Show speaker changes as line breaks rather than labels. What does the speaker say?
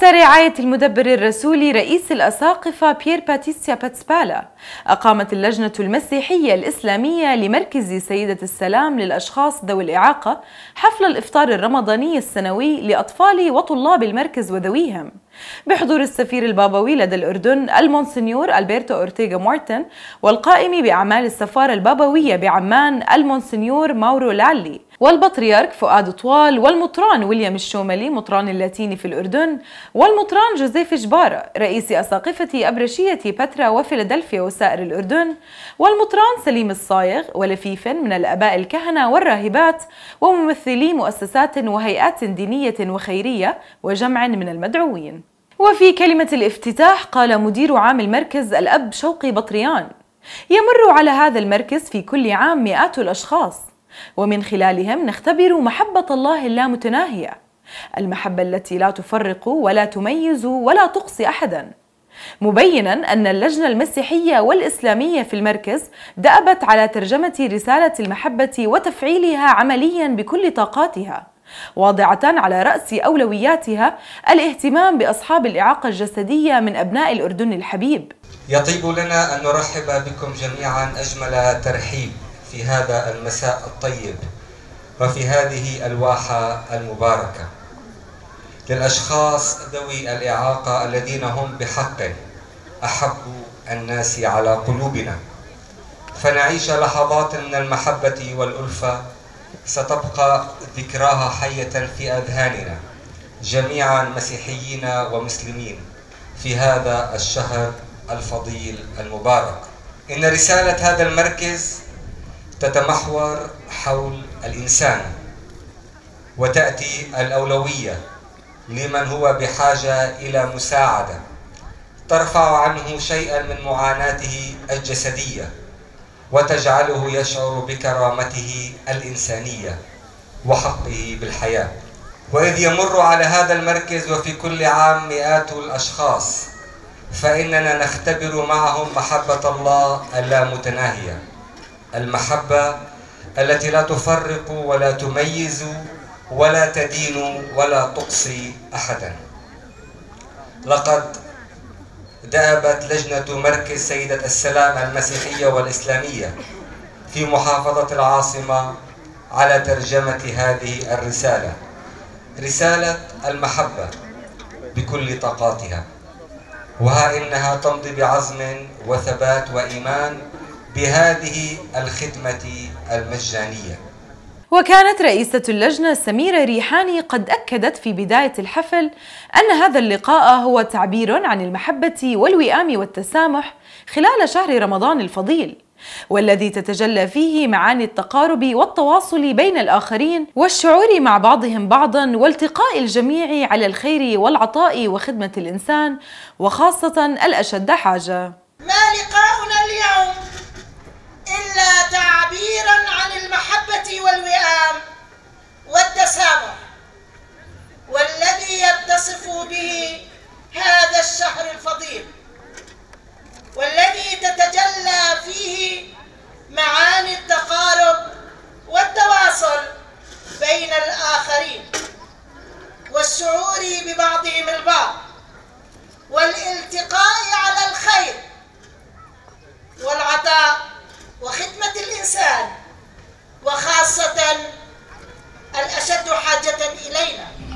تحت رعاية المدبر الرسولي رئيس الأساقفة بيير باتيسيا باتسبالا، أقامت اللجنة المسيحية الإسلامية لمركز سيدة السلام للأشخاص ذوي الإعاقة حفل الإفطار الرمضاني السنوي لأطفال وطلاب المركز وذويهم، بحضور السفير البابوي لدى الأردن المونسنيور ألبرتو أورتيغا مارتن، والقائم بأعمال السفارة البابوية بعمان المونسنيور ماورو لالي، والبطريرك فؤاد طوال، والمطران ويليام الشوملي مطران اللاتيني في الأردن، والمطران جوزيف جبارة رئيس أساقفة أبرشية بترا وفيلادلفيا وسائر الأردن، والمطران سليم الصايغ ولفيف من الآباء الكهنة والراهبات، وممثلي مؤسسات وهيئات دينية وخيرية وجمع من المدعوين. وفي كلمة الافتتاح قال مدير عام المركز الأب شوقي بطريان: يمر على هذا المركز في كل عام مئات الأشخاص، ومن خلالهم نختبر محبة الله اللامتناهية، المحبة التي لا تفرق ولا تميز ولا تقصي أحدا، مبينا أن اللجنة المسيحية والإسلامية في المركز دأبت على ترجمة رسالة المحبة وتفعيلها عمليا بكل طاقاتها، واضعة على رأس أولوياتها الاهتمام بأصحاب الإعاقة الجسدية من أبناء الأردن الحبيب.
يطيب لنا أن نرحب بكم جميعا أجمل ترحيب في هذا المساء الطيب وفي هذه الواحة المباركة للأشخاص ذوي الإعاقة الذين هم بحق أحب الناس على قلوبنا، فنعيش لحظات من المحبة والألفة ستبقى ذكراها حية في أذهاننا جميعا مسيحيين ومسلمين في هذا الشهر الفضيل المبارك. إن رسالة هذا المركز تتمحور حول الإنسان، وتأتي الأولوية لمن هو بحاجة إلى مساعدة ترفع عنه شيئا من معاناته الجسدية وتجعله يشعر بكرامته الإنسانية وحقه بالحياة. وإذ يمر على هذا المركز وفي كل عام مئات الأشخاص، فإننا نختبر معهم محبة الله اللامتناهية، المحبة التي لا تفرق ولا تميز ولا تدين ولا تقصي أحدا. لقد دأبت لجنة مركز سيدة السلام المسيحية والإسلامية في محافظة العاصمة على ترجمة هذه الرسالة، رسالة المحبة بكل طاقاتها، وها إنها تمضي بعزم وثبات وإيمان بهذه الخدمة المجانية.
وكانت رئيسة اللجنة سميرة ريحاني قد أكدت في بداية الحفل أن هذا اللقاء هو تعبير عن المحبة والوئام والتسامح خلال شهر رمضان الفضيل، والذي تتجلى فيه معاني التقارب والتواصل بين الآخرين والشعور مع بعضهم بعضا والتقاء الجميع على الخير والعطاء وخدمة الإنسان وخاصة الأشد حاجة.
ما لقاؤنا اليوم إلا تعبيرا عن المحبة والوئام والتسامح، والذي يتصف به هذا الشهر الفضيل، والذي تتجلى فيه معاني التقارب والتواصل بين الآخرين والشعور ببعضهم البعض والالتقاء على الخير والعطاء وخدمة الإنسان وخاصة الأشد حاجة إلينا.